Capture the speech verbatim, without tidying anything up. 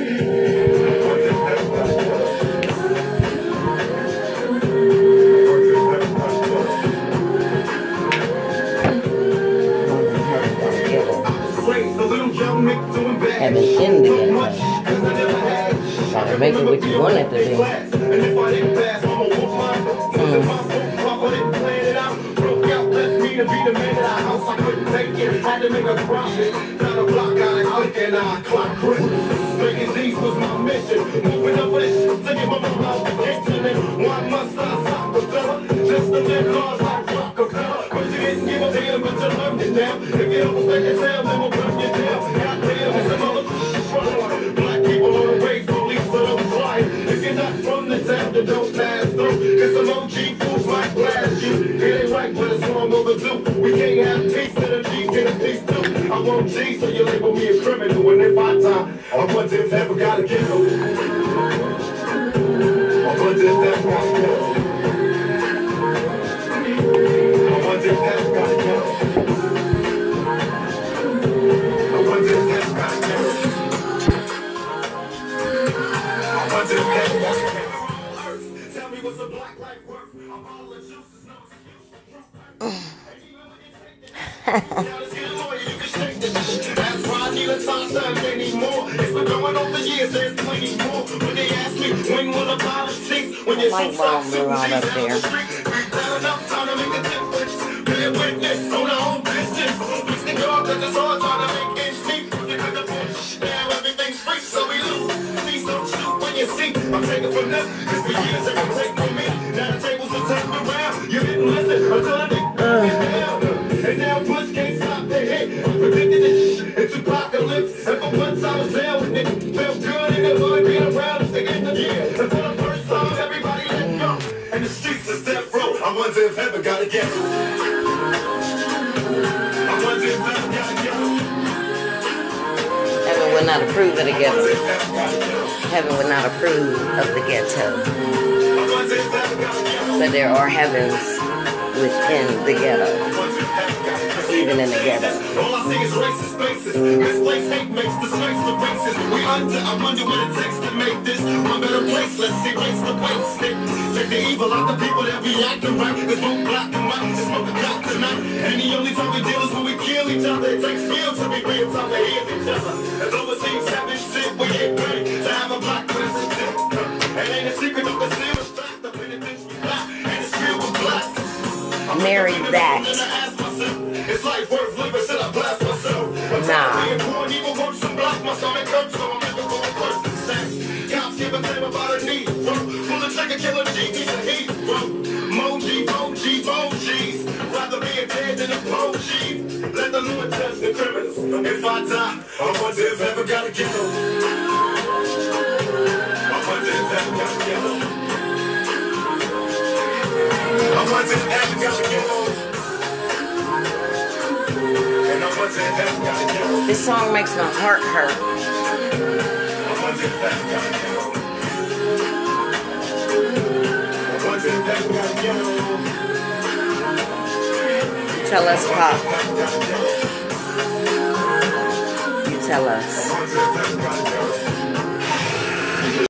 Having in the ghetto. Gotta make it what you want it to be. Don't pass through. Cause some O G fools might blast you. It ain't right, but it's long overdue. We can't have peace to the G, get a peace too. I want G, so you label me a criminal. And if I time, I wonder if ever gotta get them. I wonder if that's gotta get them. I wonder if that's gotta get them. I wonder if that's gotta get them. I wonder if that's gotta get them. Light bulb blew out up there. I'm taking from them, cause for years they can take from me. Now the tables are turned around. You didn't listen until I didn't down. And now push can't stop the hit. Predicted this shit, it's apocalypse. And for once I was there with it. Felt good in the hood, being around us again the year. Until the first song, everybody let go. And the streets is death row. I wonder if heaven gotta get them. I wonder if heaven gotta get them. Heaven would not approve of the ghetto. Heaven would not approve of the ghetto. But there are heavens within the ghetto. Even in the ghetto. All I see is racist faces. Misplaced hate makes the space for races. We under, I wonder what it takes to make this one better place. Let's erase the waste stick. Take the evil out the people that be acting right. There's no black and white, just smoke a clock tonight. And the only time we deal is when we kill each other. It takes skill to be real time to heal each other. As overseas having shit, we ain't ready to have a black president. It ain't a secret, don't conceal the fact. The penitentiary's black, and it's filled with blacks. Marry that. It's life worth living, should I blast myself? Nah. Even worse than black, my stomach hurts, so I'm never going first to stand. Cops give a damn about a need, bro. Pull the trigger, kill a G, he's a heat, bro. Moji, Moji, Moji's. Rather be a dead than a P G. Let the Lord judge the criminals. If I die, I wonder if ever gotta get them. I wonder if ever gotta get them. I wonder if ever gotta get them. This song makes my heart hurt. Tell us, Pop. You tell us.